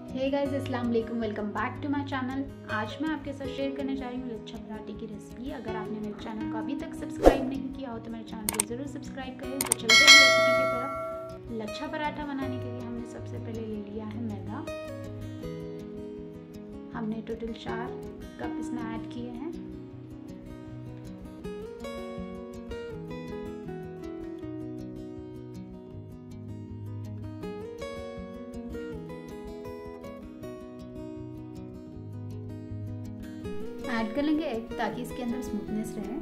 हे guys, अस्सलाम वालेकुम, welcome back to my channel. आज मैं आपके साथ शेयर करने जा रही हूँ लच्छा पराठे की रेसिपी। अगर आपने मेरे चैनल को अभी तक सब्सक्राइब नहीं किया हो तो मेरे चैनल को ज़रूर सब्सक्राइब करें। तो चलते हैं रेसिपी की तरफ। लच्छा पराठा बनाने के लिए हमने सबसे पहले ले लिया है मैदा। हमने टोटल 4 कप इसमें ऐड किए हैं। ऐड कर लेंगे एग ताकि इसके अंदर स्मूथनेस रहे।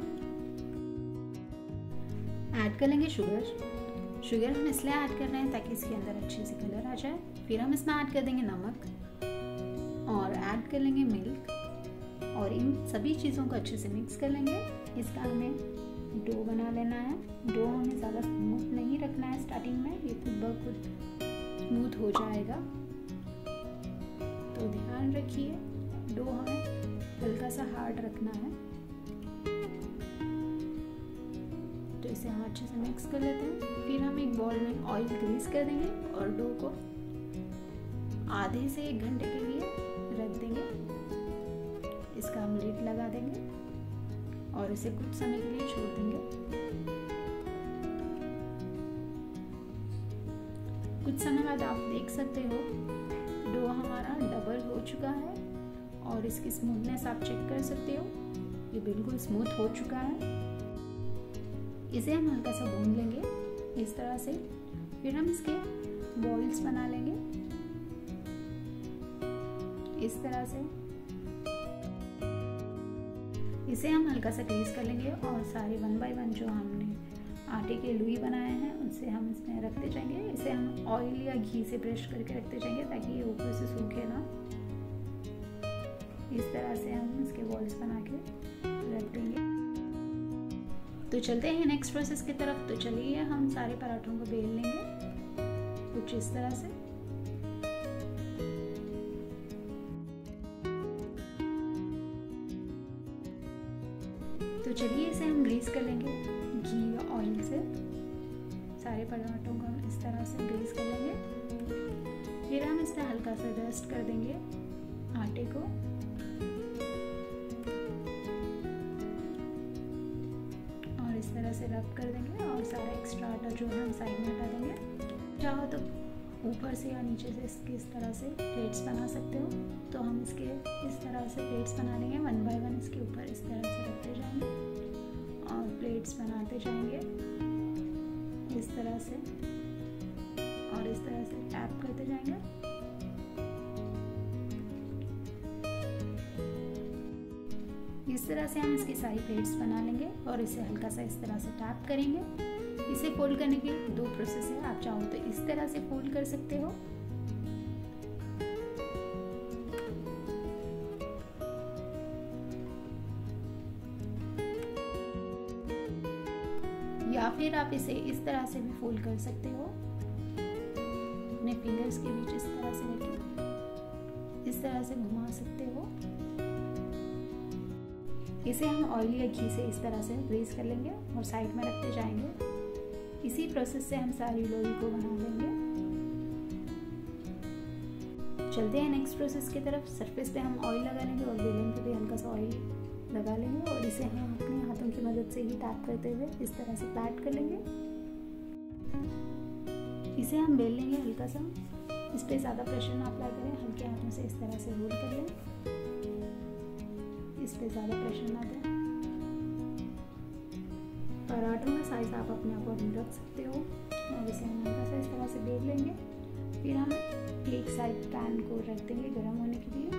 ऐड कर लेंगे शुगर हम इसलिए ऐड कर रहे हैं ताकि इसके अंदर अच्छे से कलर आ जाए। फिर हम इसमें ऐड कर देंगे नमक और ऐड कर लेंगे मिल्क और इन सभी चीज़ों को अच्छे से मिक्स कर लेंगे। इसका हमें डो बना लेना है। डो हमें ज़्यादा स्मूथ नहीं रखना है स्टार्टिंग में, ये खुद ब खुद स्मूथ हो जाएगा। तो ध्यान रखिए डो हमें हल्का सा हार्ड रखना है। तो इसे हम अच्छे से मिक्स कर लेते हैं। फिर हम एक बाउल में ऑयल ग्रीस कर देंगे और डो को आधे से 1 घंटे के लिए रख देंगे। इसका हम लिड लगा देंगे और इसे कुछ समय के लिए छोड़ देंगे। कुछ समय बाद आप देख सकते हो डो हमारा डबल हो चुका है और इसकी स्मूथनेस आप चेक कर सकते हो, ये बिल्कुल स्मूथ हो चुका है। इसे हम हल्का सा भून लेंगे इस तरह से। फिर हम इसके बॉल्स बना लेंगे इस तरह से। इसे हम हल्का सा ग्रीस कर लेंगे और सारे 1 बाय 1 जो हमने आटे के लुई बनाए हैं उनसे हम इसमें रखते जाएंगे। इसे हम ऑयल या घी से ब्रश करके रखते जाएंगे ताकि ये ऊपर से सूखे ना। इस तरह से हम इसके बॉल्स बना के रख देंगे। तो चलते हैं नेक्स्ट प्रोसेस की तरफ। तो चलिए हम सारे पराठों को बेल लेंगे कुछ इस तरह से। तो चलिए इसे हम ग्रीस कर लेंगे घी या ऑयल से। सारे पराठों को हम इस तरह से ग्रीस कर लेंगे। फिर हम इसमें हल्का सा डस्ट कर देंगे आटे को। इस तरह से रब कर देंगे और सारा एक्स्ट्रा आटा जो है हम साइड में हटा देंगे। चाहो तो ऊपर से या नीचे से इसके इस तरह से प्लेट्स बना सकते हो। तो हम इसके इस तरह से प्लेट्स बना लेंगे 1 बाय 1 इसके ऊपर इस तरह से रखते जाएंगे और प्लेट्स बनाते जाएंगे इस तरह से और इस तरह से टैप करते जाएंगे। इस तरह से हम इसकी सारी प्लेट्स बना लेंगे और इसे हल्का सा इस तरह से टैप करेंगे। इसे फोल्ड करने के 2 प्रोसेस है। आप चाहो तो इस तरह से फोल्ड कर सकते हो या फिर आप इसे इस तरह से भी फोल्ड कर सकते हो। अपने फिंगर्स के बीच इस तरह से लेके इस तरह से घुमा सकते हो। इसे हम ऑयल या घी से इस तरह से ग्रीस कर लेंगे और साइड में रखते जाएंगे। इसी प्रोसेस से हम सारी लोई को बना लेंगे। चलते हैं नेक्स्ट प्रोसेस की तरफ। सरफेस पे हम ऑयल लगा लेंगे और बेलन पे भी हल्का सा ऑयल लगा लेंगे और इसे हम अपने हाथों की मदद से ही टैप करते हुए इस तरह से फ्लैट कर लेंगे। इसे हम बेल लेंगे हल्का सा। इस पे ज़्यादा प्रेशर ना अप्लाई करें, हल्के हाथों से इस तरह से रोल कर लें। इस पे ज़्यादा प्रेशर ना दें। पराठों का साइज आप अपने अकॉर्डिंग रख सकते हो और इसे हम हल्का सा इस तरह से बेल लेंगे। फिर हम एक साइड पैन को रख देंगे गर्म होने के लिए।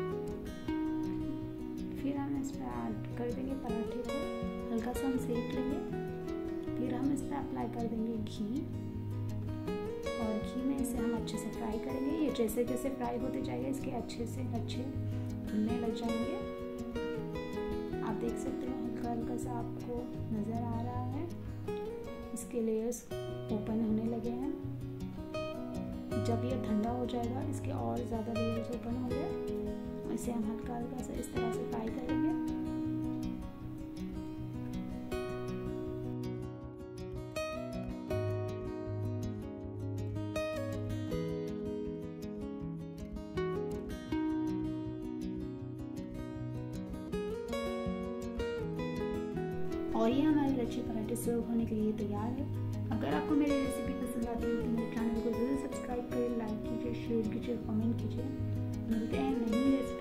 फिर हम इस पर ऐड कर देंगे पराठे को, हल्का सा हम सेक लेंगे। फिर हम इस पर अप्लाई कर देंगे घी और घी में इसे हम अच्छे से फ्राई करेंगे। ये जैसे जैसे फ्राई होते जाएगा इसके अच्छे फूलने लग जाएंगे। आप देख सकते हो हल्का हल्का सा आपको नज़र आ रहा है, इसके लेयर्स ओपन होने लगे हैं। जब ये ठंडा हो जाएगा इसके और ज़्यादा लेयर्स ओपन होंगे। इसे हम हल्का हल्का सा इस तरह से फ्राई करेंगे। और ये हमारे लच्छे पराठे सर्व होने के लिए तैयार है। अगर आपको मेरी रेसिपी पसंद आती है तो मेरे चैनल को जरूर सब्सक्राइब करें, लाइक कीजिए, शेयर कीजिए, कमेंट कीजिए। मिलते हैं नई रेसिपी